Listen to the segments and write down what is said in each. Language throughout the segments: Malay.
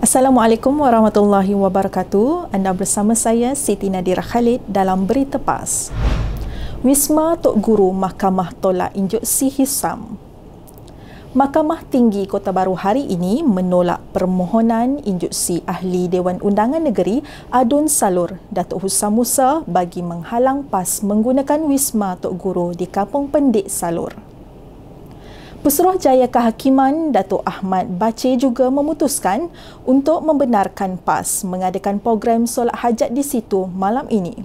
Assalamualaikum warahmatullahi wabarakatuh. Anda bersama saya Siti Nadira Khalid dalam Berita PAS. Wisma Tok Guru Mahkamah tolak injeksi hisam. Mahkamah Tinggi Kota Baru hari ini menolak permohonan injeksi Ahli Dewan Undangan Negeri Adun Salur Datuk Husam Musa bagi menghalang PAS menggunakan Wisma Tok Guru di Kampung Pendik Salur. Pesuruhjaya Kehakiman Datuk Ahmad Bace juga memutuskan untuk membenarkan PAS mengadakan program solat hajat di situ malam ini.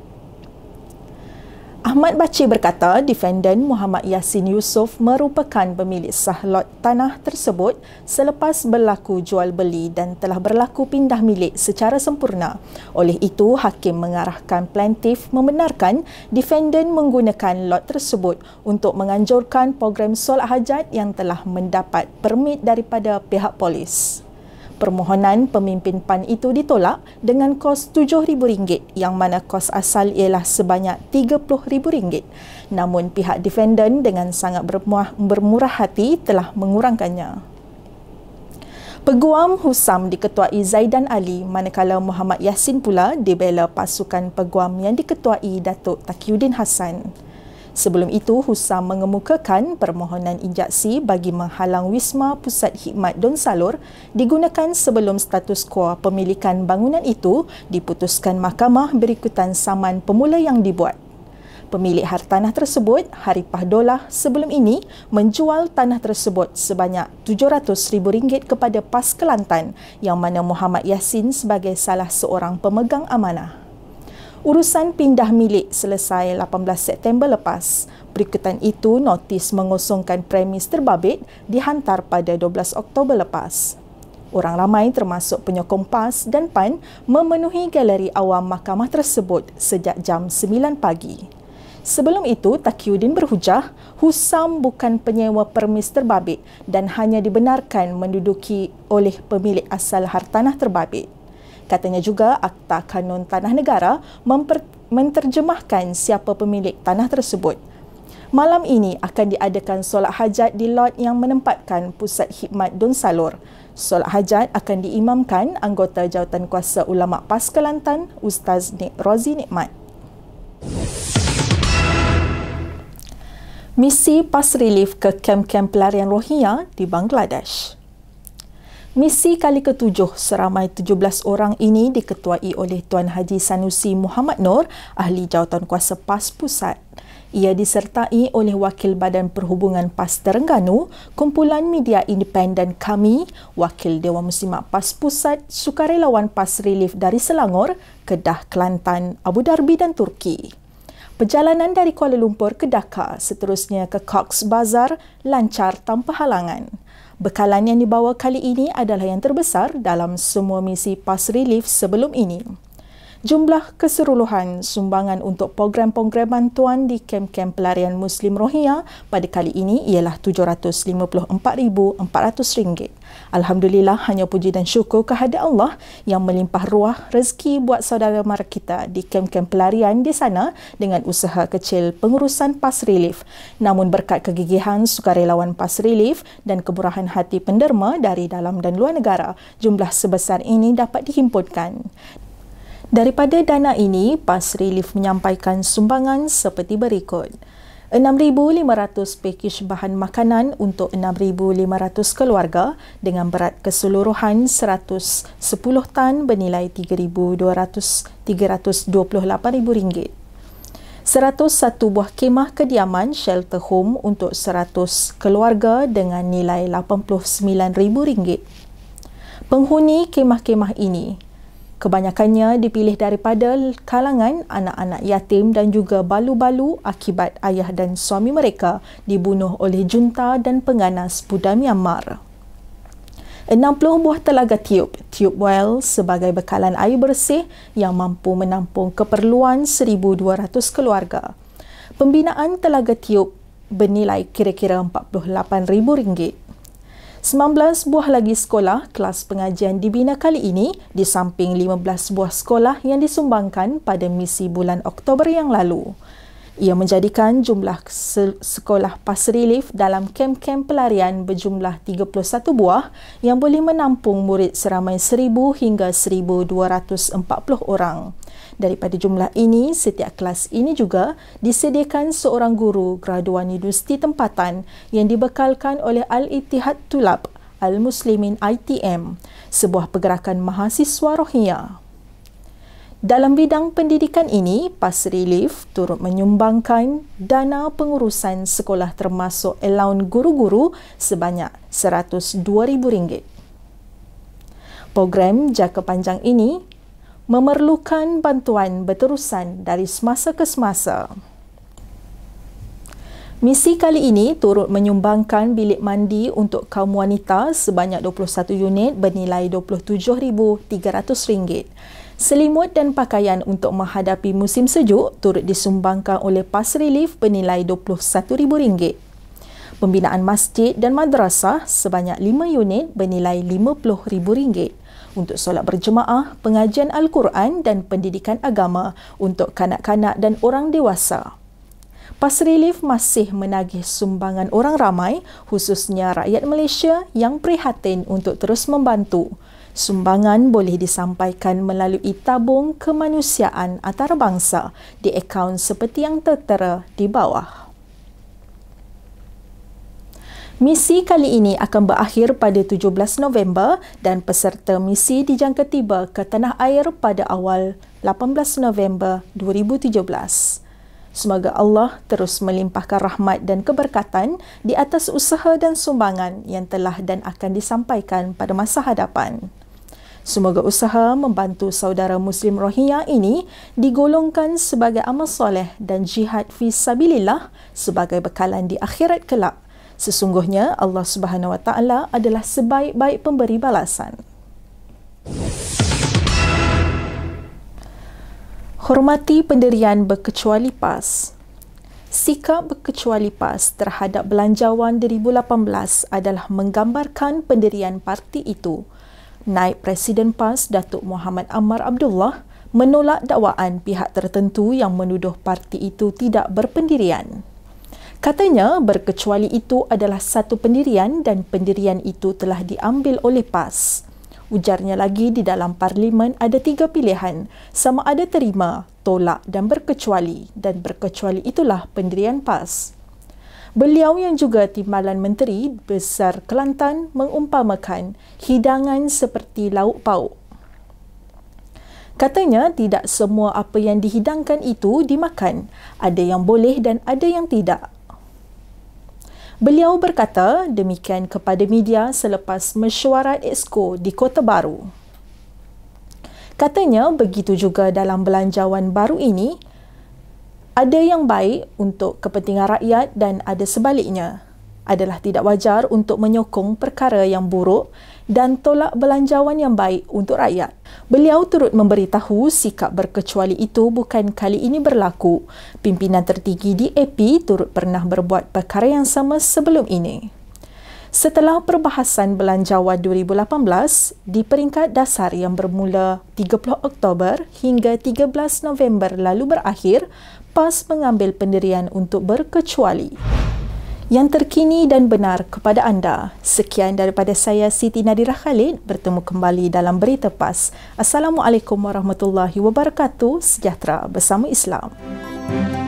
Ahmad Bace berkata defendan Muhammad Yassin Yusof merupakan pemilik sah lot tanah tersebut selepas berlaku jual beli dan telah berlaku pindah milik secara sempurna. Oleh itu, hakim mengarahkan plaintiff membenarkan defendan menggunakan lot tersebut untuk menganjurkan program solat hajat yang telah mendapat permit daripada pihak polis. Permohonan pemimpin PAN itu ditolak dengan kos RM7,000 yang mana kos asal ialah sebanyak RM30,000. Namun pihak defendan dengan sangat bermurah hati telah mengurangkannya. Peguam Husam diketuai Zaidan Ali manakala Muhammad Yassin pula dibela pasukan peguam yang diketuai Datuk Taqiyuddin Hassan. Sebelum itu, Husam mengemukakan permohonan injeksi bagi menghalang Wisma Pusat Khidmat Don Salur digunakan sebelum status quo pemilikan bangunan itu diputuskan mahkamah berikutan saman pemula yang dibuat. Pemilik hartanah tersebut, Haripah Dolah, sebelum ini menjual tanah tersebut sebanyak RM700,000 kepada PAS Kelantan yang mana Muhammad Yassin sebagai salah seorang pemegang amanah. Urusan pindah milik selesai 18 September lepas. Berikutan itu, notis mengosongkan premis terbabit dihantar pada 12 Oktober lepas. Orang ramai termasuk penyokong PAS dan PAN memenuhi galeri awam mahkamah tersebut sejak jam 9 pagi. Sebelum itu, Taqiyuddin berhujah Husam bukan penyewa permis terbabit dan hanya dibenarkan menduduki oleh pemilik asal hartanah terbabit. Katanya juga Akta Kanun Tanah Negara menterjemahkan siapa pemilik tanah tersebut. Malam ini akan diadakan solat hajat di lot yang menempatkan Pusat Khidmat Don Salur. Solat hajat akan diimamkan anggota Jawatankuasa Ulama PAS Kelantan, Ustaz Rozi Nikmat. Misi PAS Relief ke kem-kem pelarian Rohingya di Bangladesh. Misi kali ke-7 seramai 17 orang ini diketuai oleh Tuan Haji Sanusi Muhammad Nur, Ahli Jawatankuasa PAS Pusat. Ia disertai oleh Wakil Badan Perhubungan PAS Terengganu, Kumpulan Media Independen Kami, Wakil Dewan Muslimat PAS Pusat, sukarelawan PAS Relief dari Selangor, Kedah, Kelantan, Abu Dhabi dan Turki. Perjalanan dari Kuala Lumpur ke Dhaka seterusnya ke Cox's Bazar lancar tanpa halangan. Bekalan yang dibawa kali ini adalah yang terbesar dalam semua misi PAS Relief sebelum ini. Jumlah keseluruhan sumbangan untuk program-program bantuan di kem-kem pelarian Muslim Rohingya pada kali ini ialah RM754,400. Alhamdulillah, hanya puji dan syukur kehadrat Allah yang melimpah ruah rezeki buat saudara mara kita di kem-kem pelarian di sana dengan usaha kecil pengurusan PAS Relief. Namun berkat kegigihan sukarelawan PAS Relief dan kemurahan hati penderma dari dalam dan luar negara, jumlah sebesar ini dapat dihimpunkan. Daripada dana ini, PAS Relief menyampaikan sumbangan seperti berikut. 6,500 pakej bahan makanan untuk 6,500 keluarga dengan berat keseluruhan 110 tan bernilai RM328,000. 101 buah kemah kediaman shelter home untuk 100 keluarga dengan nilai RM89,000. Penghuni kemah-kemah ini kebanyakannya dipilih daripada kalangan anak-anak yatim dan juga balu-balu akibat ayah dan suami mereka dibunuh oleh junta dan pengganas Buddha Myanmar. 60 buah telaga tiup well sebagai bekalan air bersih yang mampu menampung keperluan 1,200 keluarga. Pembinaan telaga tiup bernilai kira-kira RM48,000. 19 buah lagi sekolah kelas pengajian dibina kali ini di samping 15 buah sekolah yang disumbangkan pada misi bulan Oktober yang lalu. Ia menjadikan jumlah sekolah PAS relief dalam kem-kem pelarian berjumlah 31 buah yang boleh menampung murid seramai 1,000 hingga 1,240 orang. Daripada jumlah ini, setiap kelas ini juga disediakan seorang guru graduan universiti tempatan yang dibekalkan oleh Al-Ittihad Tulab Al-Muslimin ITM, sebuah pergerakan mahasiswa Rohingya. Dalam bidang pendidikan ini, PAS Relief turut menyumbangkan dana pengurusan sekolah termasuk allowance guru-guru sebanyak RM102,000. Program jangka panjang ini memerlukan bantuan berterusan dari semasa ke semasa. Misi kali ini turut menyumbangkan bilik mandi untuk kaum wanita sebanyak 21 unit bernilai RM27,300. Selimut dan pakaian untuk menghadapi musim sejuk turut disumbangkan oleh PAS Relief bernilai RM21,000. Pembinaan masjid dan madrasah sebanyak 5 unit bernilai RM50,000 untuk solat berjemaah, pengajian Al-Quran dan pendidikan agama untuk kanak-kanak dan orang dewasa. PAS Relief masih menagih sumbangan orang ramai, khususnya rakyat Malaysia yang prihatin untuk terus membantu. Sumbangan boleh disampaikan melalui tabung kemanusiaan antarabangsa di akaun seperti yang tertera di bawah. Misi kali ini akan berakhir pada 17 November dan peserta misi dijangka tiba ke tanah air pada awal 18 November 2017. Semoga Allah terus melimpahkan rahmat dan keberkatan di atas usaha dan sumbangan yang telah dan akan disampaikan pada masa hadapan. Semoga usaha membantu saudara Muslim Rohingya ini digolongkan sebagai amal soleh dan jihad fi sabilillah sebagai bekalan di akhirat kelak. Sesungguhnya Allah Subhanahu Wa Taala adalah sebaik-baik pemberi balasan. Hormati pendirian berkecuali PAS. Sikap berkecuali PAS terhadap belanjawan 2018 adalah menggambarkan pendirian parti itu. Naib Presiden PAS Datuk Muhammad Ammar Abdullah menolak dakwaan pihak tertentu yang menuduh parti itu tidak berpendirian. Katanya berkecuali itu adalah satu pendirian dan pendirian itu telah diambil oleh PAS. Ujarnya lagi di dalam parlimen ada 3 pilihan, sama ada terima, tolak dan berkecuali itulah pendirian PAS. Beliau yang juga Timbalan Menteri Besar Kelantan mengumpamakan hidangan seperti lauk pauk. Katanya tidak semua apa yang dihidangkan itu dimakan, ada yang boleh dan ada yang tidak. Beliau berkata demikian kepada media selepas mesyuarat Exco di Kota Baru. Katanya begitu juga dalam belanjawan baru ini, ada yang baik untuk kepentingan rakyat dan ada sebaliknya. Adalah tidak wajar untuk menyokong perkara yang buruk dan tolak belanjawan yang baik untuk rakyat. Beliau turut memberitahu sikap berkecuali itu bukan kali ini berlaku. Pimpinan tertinggi di AP turut pernah berbuat perkara yang sama sebelum ini. Setelah perbahasan belanjawan 2018, di peringkat dasar yang bermula 30 Oktober hingga 13 November lalu berakhir, PAS mengambil pendirian untuk berkecuali. Yang terkini dan benar kepada anda. Sekian daripada saya Siti Nadirah Khalid, bertemu kembali dalam Berita PAS. Assalamualaikum warahmatullahi wabarakatuh. Sejahtera bersama Islam.